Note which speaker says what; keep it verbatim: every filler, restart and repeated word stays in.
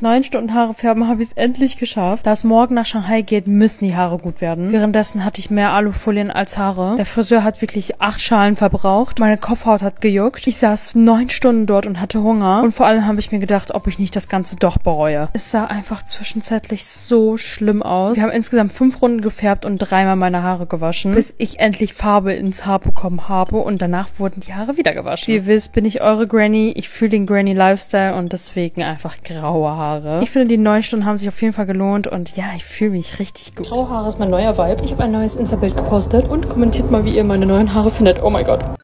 Speaker 1: neun Stunden Haare färben habe ich es endlich geschafft. Da es morgen nach Shanghai geht, müssen die Haare gut werden. Währenddessen hatte ich mehr Alufolien als Haare. Der Friseur hat wirklich acht Schalen verbraucht. Meine Kopfhaut hat gejuckt. Ich saß neun Stunden dort und hatte Hunger. Und vor allem habe ich mir gedacht, ob ich nicht das Ganze doch bereue. Es sah einfach zwischenzeitlich so schlimm aus. Wir haben insgesamt fünf Runden gefärbt und dreimal meine Haare gewaschen, bis ich endlich Farbe ins Haar bekommen habe und danach wurden die Haare wieder gewaschen. Wie ihr wisst, bin ich eure Granny. Ich fühle den Granny-Lifestyle und deswegen einfach graue Haare. Ich finde, die neun Stunden haben sich auf jeden Fall gelohnt und ja, ich fühle mich richtig gut. Graue Haare ist mein neuer Vibe. Ich habe ein neues Insta-Bild gepostet und kommentiert mal, wie ihr meine neuen Haare findet. Oh mein Gott.